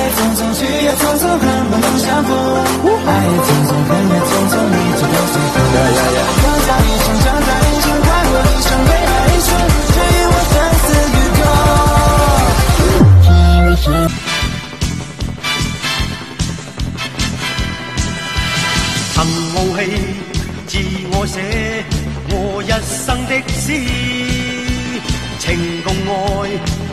匆匆，去也匆匆，恨不能相逢。爱也匆匆，恨也匆匆，你就都随风。长大一生，长大一生，快活一生，为爱一生，却与我生死与共。 曾傲氣，自我寫我一生的詩，情共愛。